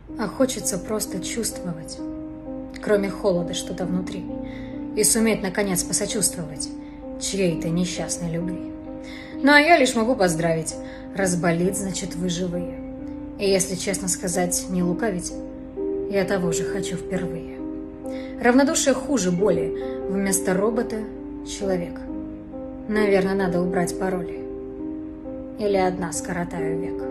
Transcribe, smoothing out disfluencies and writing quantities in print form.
А хочется просто чувствовать, кроме холода, что-то внутри, и суметь, наконец, посочувствовать чьей-то несчастной любви. Ну а я лишь могу поздравить. Раз болит, значит, вы живые. И если честно сказать, не лукавить, я того же хочу впервые. Равнодушие хуже боли. Вместо робота — человек. Наверное, надо убрать пароли. Или одна скоротаю век.